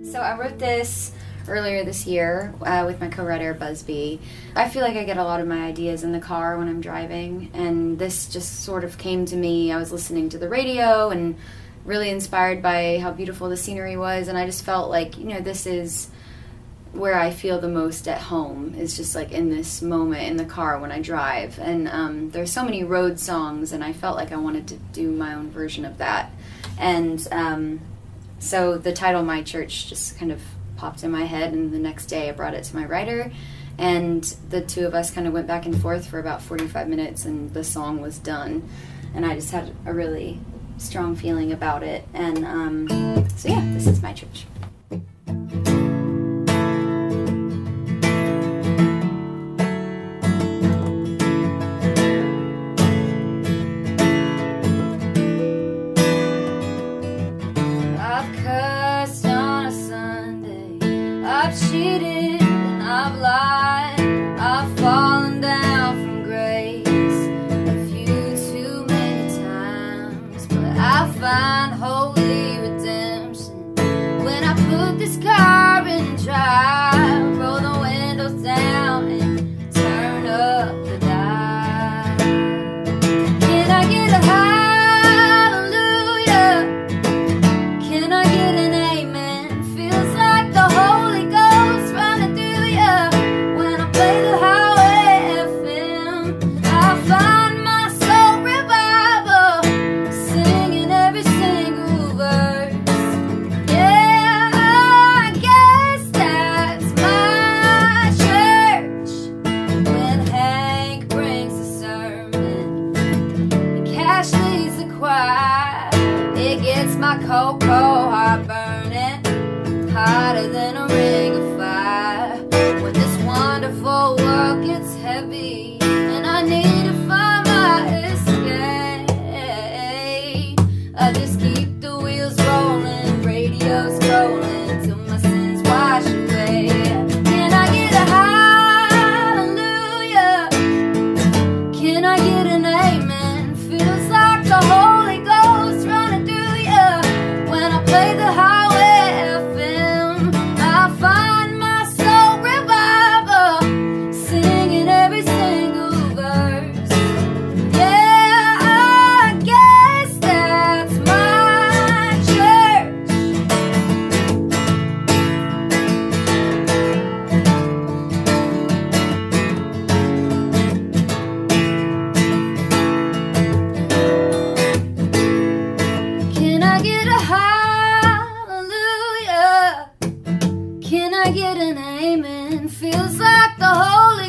So I wrote this earlier this year with my co-writer Busby. I feel like I get a lot of my ideas in the car when I'm driving, and this just sort of came to me. I was listening to the radio and really inspired by how beautiful the scenery was, and I just felt like, you know, this is where I feel the most at home, is just like in this moment in the car when I drive. And there's so many road songs, and I felt like I wanted to do my own version of that. And so the title My Church just kind of popped in my head, and the next day I brought it to my writer, and the two of us kind of went back and forth for about 45 minutes, and the song was done. And I just had a really strong feeling about it. And so yeah, this is My Church. Cheated and I've lied, I've fallen down from grace a few too many times, but I find holy redemption when I put this car in drive, roll the windows down and turn up the dial. Can I get a hallelujah? Can I get an amen? Feels like the Holy Ghost running through ya when I play the highway FM. I find my soul revival, singing every single verse. Yeah, I guess that's my church. When Hank brings a sermon and Cash leads the choir, it gets my cocoa heart burning hotter than a ring of fire. When this wonderful world gets heavy and I need to find my escape, I just keep the wheels rolling, radio scrolling till my sins wash away. Can I get a hallelujah? Can I get an amen? Feels like the Holy Ghost running through ya when I play the highway FM. I find my soul revival, singing every single verse. Yeah, I guess that's my church. Can I get a hallelujah? Can I get an amen? Feels like the Holy